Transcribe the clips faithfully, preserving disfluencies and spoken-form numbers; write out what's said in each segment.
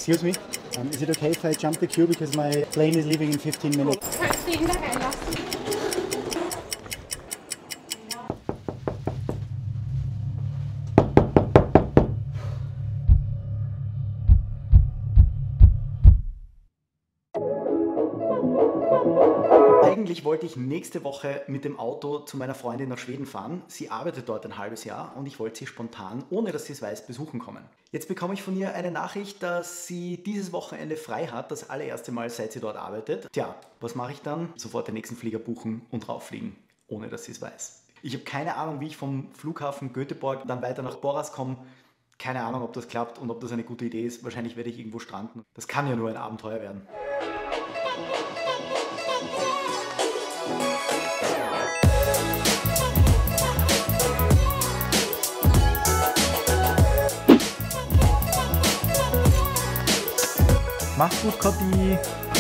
Excuse me, um, is it okay if I jump the queue because my plane is leaving in fifteen minutes? Kannst du ihn da reinlassen? Eigentlich wollte ich nächste Woche mit dem Auto zu meiner Freundin nach Schweden fahren. Sie arbeitet dort ein halbes Jahr und ich wollte sie spontan, ohne dass sie es weiß, besuchen kommen. Jetzt bekomme ich von ihr eine Nachricht, dass sie dieses Wochenende frei hat, das allererste Mal, seit sie dort arbeitet. Tja, was mache ich dann? Sofort den nächsten Flieger buchen und rauffliegen, ohne dass sie es weiß. Ich habe keine Ahnung, wie ich vom Flughafen Göteborg dann weiter nach Borås komme. Keine Ahnung, ob das klappt und ob das eine gute Idee ist. Wahrscheinlich werde ich irgendwo stranden. Das kann ja nur ein Abenteuer werden. Mach's gut, Cotti!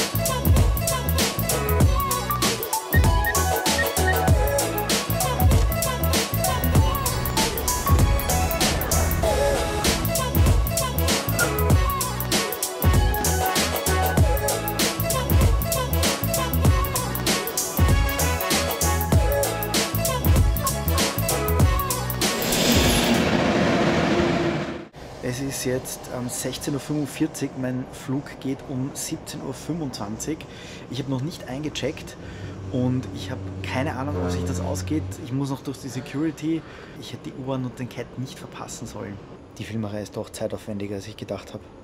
Es ist jetzt ähm, sechzehn Uhr fünfundvierzig, mein Flug geht um siebzehn Uhr fünfundzwanzig. Ich habe noch nicht eingecheckt und ich habe keine Ahnung, ob sich das ausgeht. Ich muss noch durch die Security. Ich hätte die U-Bahn und den Cat nicht verpassen sollen. Die Filmerei ist doch zeitaufwendiger, als ich gedacht habe.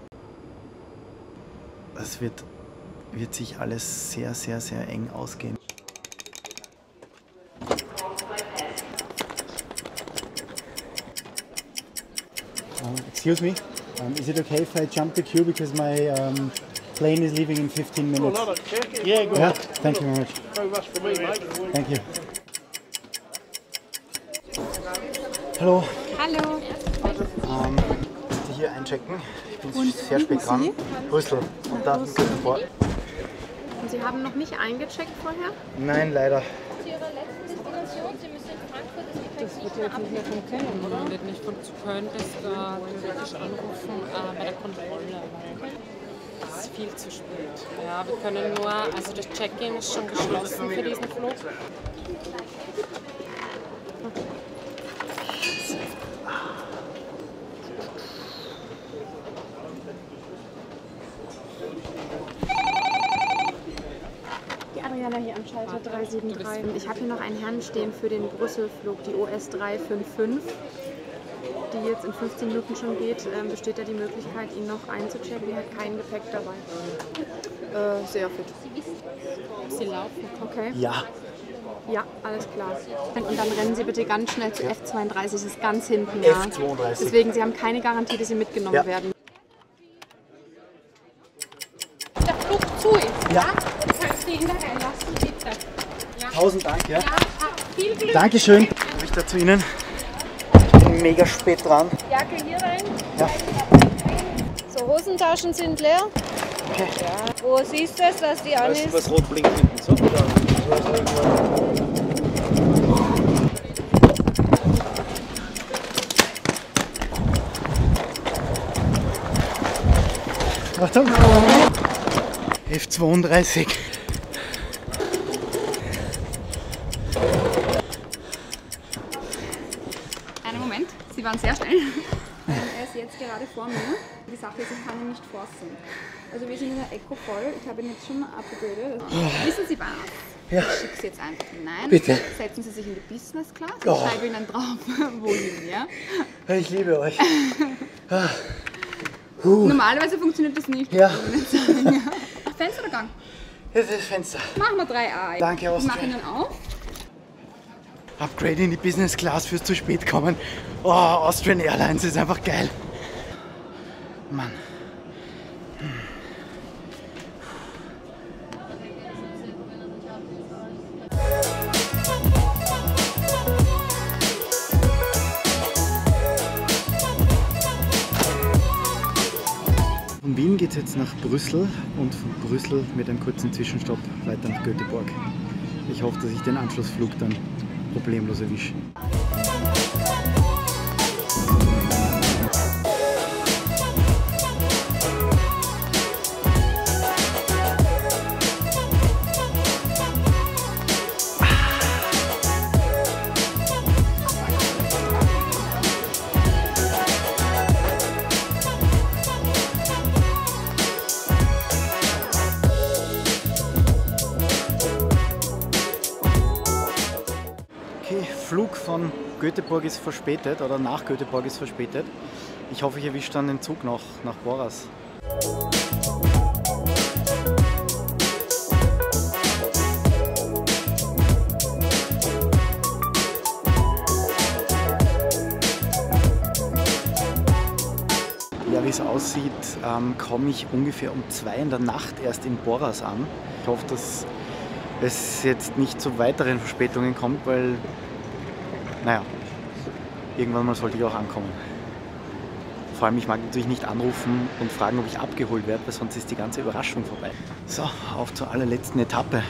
Es wird, wird sich alles sehr, sehr, sehr eng ausgehen. Um, excuse me, um, is it okay if I jump the queue because my um, plane is leaving in fifteen minutes? Oh, no, check it. Yeah, go Yeah, on. thank you very much. No rush for me, mate. Thank you. Hallo, Hallo. Ähm, bitte hier einchecken. Ich bin und sehr spät dran. Sie? Brüssel. Und da Göteborg. Und Sie haben noch nicht eingecheckt vorher? Nein, leider. Zu Ihrer letzten Destination, Sie müssen in Frankfurt das Gepäck Das wird jetzt nicht mehr funktionieren, oder? Wird nicht funktionieren, das da theoretisch anrufen äh, bei der Kontrolle, weil es ist viel zu spät. Ja, wir können nur, also das Check-in ist schon geschlossen für diesen Flug. Adriana hier am Schalter drei sieben drei. Ich habe hier noch einen Herrn stehen für den Brüssel-Flug, die O S drei fünf fünf, die jetzt in fünfzehn Minuten schon geht. Ähm, besteht da die Möglichkeit, ihn noch einzuchecken? Er hat kein Gepäck dabei. Äh, sehr fit. Sie laufen. Okay. Ja. Ja, alles klar. Und dann rennen Sie bitte ganz schnell zu F zweiunddreißig, das ist ganz hinten. Ja. F zweiunddreißig. Deswegen, Sie haben keine Garantie, dass Sie mitgenommen Ja. werden. der Flug zu ist. Ja. Kannst du ihn da reinlassen, bitte? Tausend Dank, ja. Ja, viel Glück. Dankeschön. Darf ich da zu Ihnen? Ich bin mega spät dran. Jacke hier rein. Ja. So, Hosentaschen sind leer. Okay. Ja. Wo siehst du es, dass die an ist? Was rot blinkt hinten. So, oder? Achtung. F zweiunddreißig. Einen Moment, Sie waren sehr schnell. Er ist jetzt gerade vor mir. Die Sache ist, ich kann ihn nicht forcen. Also wir sind in der Eco voll. Ich habe ihn jetzt schon upgraded. Wissen Sie was? Ja. Ich schicke Sie jetzt einfach hinein. Bitte. Setzen Sie sich in die Business Class. Ich Oh. schreibe Ihnen drauf, wohin, ja? Ich liebe euch. Normalerweise funktioniert das nicht. Ja. kann ich Ihnen sagen, ja. Fenster oder Gang? Jetzt ist das Fenster. Machen wir drei A. Danke, Ich mache Austrian. Ihnen auf. Upgrade in die Business Class fürs zu spät kommen. Oh, Austrian Airlines ist einfach geil. Mann. Von Wien geht es jetzt nach Brüssel und von Brüssel mit einem kurzen Zwischenstopp weiter nach Göteborg. Ich hoffe, dass ich den Anschlussflug dann problemlos erwische. Göteborg ist verspätet oder nach Göteborg ist verspätet. Ich hoffe, ich erwische dann den Zug noch nach Borås. Ja, wie es aussieht, ähm, komme ich ungefähr um zwei in der Nacht erst in Borås an. Ich hoffe, dass es jetzt nicht zu weiteren Verspätungen kommt, weil, naja, irgendwann mal sollte ich auch ankommen. Vor allem, ich mag natürlich nicht anrufen und fragen, ob ich abgeholt werde, weil sonst ist die ganze Überraschung vorbei. So, auf zur allerletzten Etappe.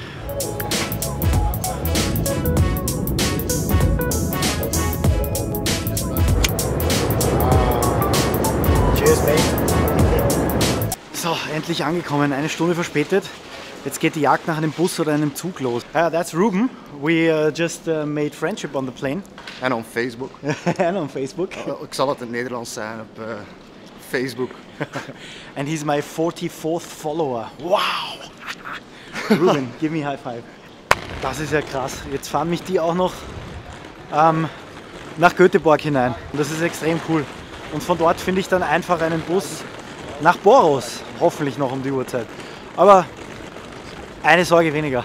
Cheers, mate. So, endlich angekommen, eine Stunde verspätet. Jetzt geht die Jagd nach einem Bus oder einem Zug los. Uh, that's Ruben. We uh, just uh, made friendship on the plane. En op Facebook. En on Facebook. Uh, ik zal het in het Nederlands zijn op uh, Facebook. And he's my forty-fourth follower. Wow! Ruben, give me a high five. Das ist ja krass. Jetzt fahren mich die auch noch ähm, nach Göteborg hinein. Und das ist extrem cool. Und von dort finde ich dann einfach einen Bus nach Borås. Hoffentlich noch um die Uhrzeit. Aber eine Sorge weniger.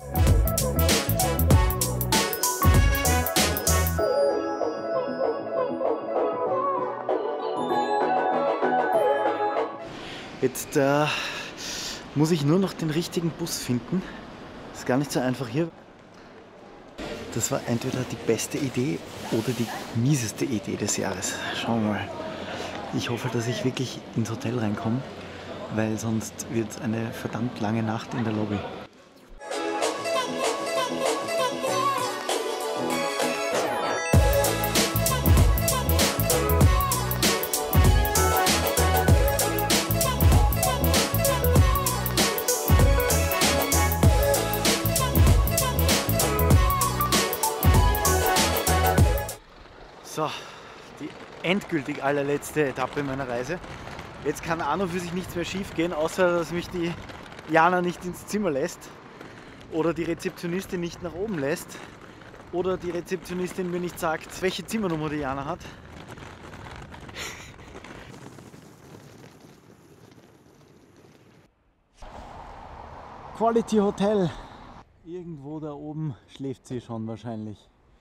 Jetzt äh, muss ich nur noch den richtigen Bus finden. Ist gar nicht so einfach hier. Das war entweder die beste Idee oder die mieseste Idee des Jahres. Schauen wir mal. Ich hoffe, dass ich wirklich ins Hotel reinkomme, weil sonst wird es eine verdammt lange Nacht in der Lobby. So, die endgültig allerletzte Etappe meiner Reise. Jetzt kann an und für sich nichts mehr schief gehen, außer dass mich die Jana nicht ins Zimmer lässt oder die Rezeptionistin nicht nach oben lässt oder die Rezeptionistin mir nicht sagt, welche Zimmernummer die Jana hat. Quality Hotel. Irgendwo da oben schläft sie schon wahrscheinlich.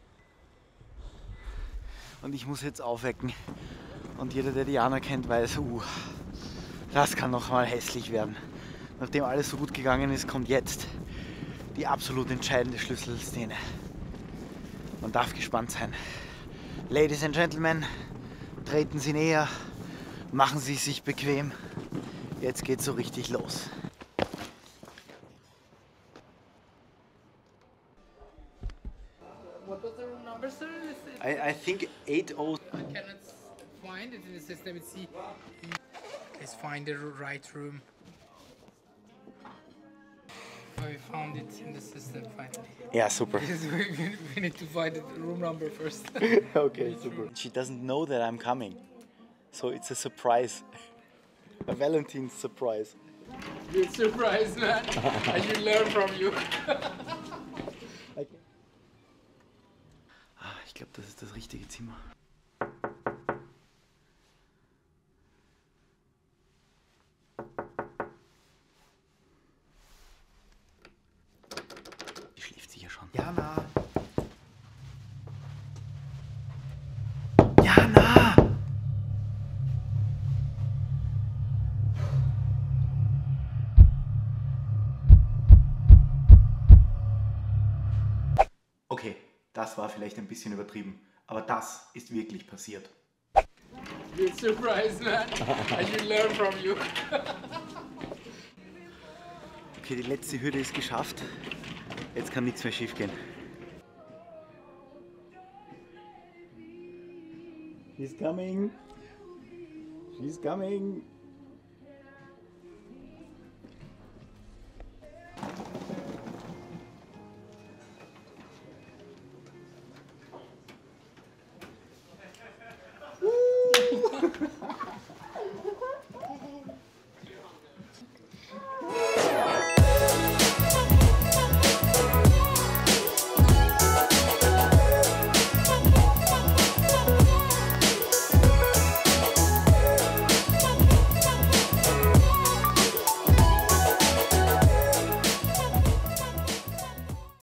Und ich muss jetzt aufwecken. Und jeder, der Diana kennt, weiß, uh, das kann noch mal hässlich werden. Nachdem alles so gut gegangen ist, kommt jetzt die absolut entscheidende Schlüsselszene. Man darf gespannt sein. Ladies and Gentlemen, treten Sie näher, machen Sie sich bequem. Jetzt geht's so richtig los. What was the room number, sir? Is it- I, I think eight oh. I cannot find it in the system. Let's see. Let's find the right room. I found it in the system finally. Yeah, super. we we need to find the room number first. Okay, super. She doesn't know that I'm coming, so it's a surprise. A Valentine's surprise. Good surprise, man. I should learn from you. Ich glaube, das ist das richtige Zimmer. Die schläft sicher schon. Jana! Jana! Okay, das war vielleicht ein bisschen übertrieben, aber das ist wirklich passiert. Good surprise, man. I should learn from you. Okay, die letzte Hürde ist geschafft. Jetzt kann nichts mehr schief gehen. She's coming. She's coming.